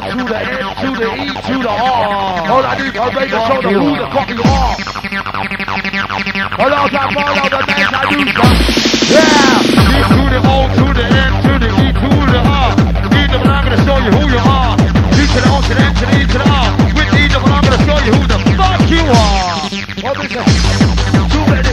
to the N to the E to the R. All I need is make a show who the fuck you are. Hold on, time, follow the names I do. Yeah. E to the O to the N to the E to the R. E to the I'm gonna show you who you are. E to the O to the N to the E to the R. With E to the I'm gonna show you who the fuck you are. What is it? Too many.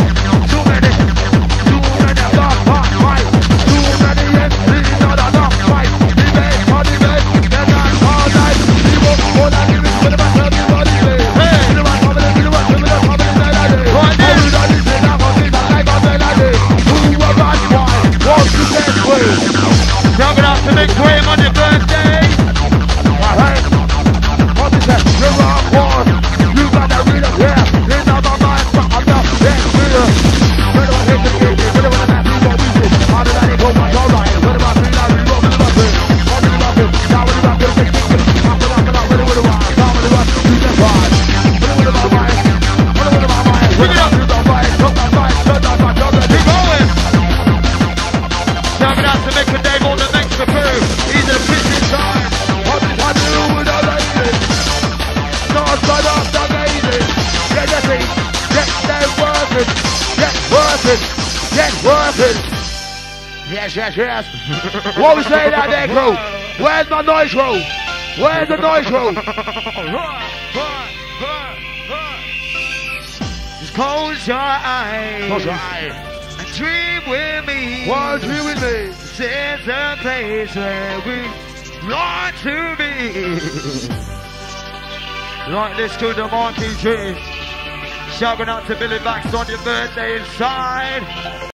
Drop it off to make way on your birthday. Alright. What is that? You're on board. You got that rhythm, yeah. It's not my mind, but I'm not that rhythm. Where do I hit the game? Where do I have to go music? How did I go my all right? Where do I feel like we go with the button? How do I feel? Now what do I feel? Where do I? How do I? How do I? You just ride. Where do I mind? Where do I mind? Bring it up. You don't mind. Don't mind. Don't mind. Don't mind. Keep going. Drop it out to make a day more than next to prove. These are the pitching time. What do with the ladies? Not side up the ladies. Get the thing. Get them working. Get working. Get working. Yes, yes, yes. What we say that there, crew? Where's my noise roll? Where's the noise roll? Just close your eyes. Close your eyes. And dream with me. One dream with me. This is the place where we want to be. Like this to the Marquis Dream. Shouting out to Billy Baxter on your birthday inside.